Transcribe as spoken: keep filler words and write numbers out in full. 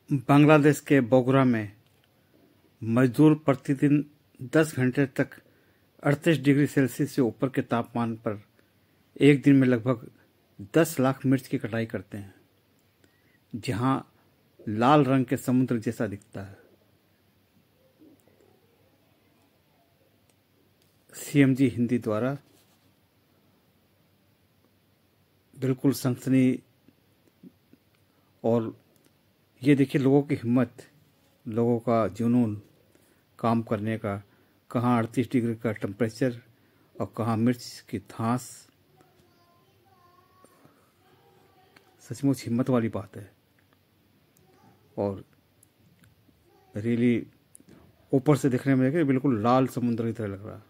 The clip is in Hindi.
बांग्लादेश के बोगरा में मजदूर प्रतिदिन दस घंटे तक अड़तीस डिग्री सेल्सियस से ऊपर के तापमान पर एक दिन में लगभग दस लाख मिर्च की कटाई करते हैं, जहां लाल रंग के समुद्र जैसा दिखता है। सीएमजी हिंदी द्वारा बिल्कुल सनसनी। और ये देखिए लोगों की हिम्मत, लोगों का जुनून काम करने का। कहाँ अड़तीस डिग्री का टेम्परेचर और कहाँ मिर्च की धांस। सचमुच हिम्मत वाली बात है। और रियली ऊपर से देखने में देखिए बिल्कुल लाल समुद्र की तरह लग रहा है।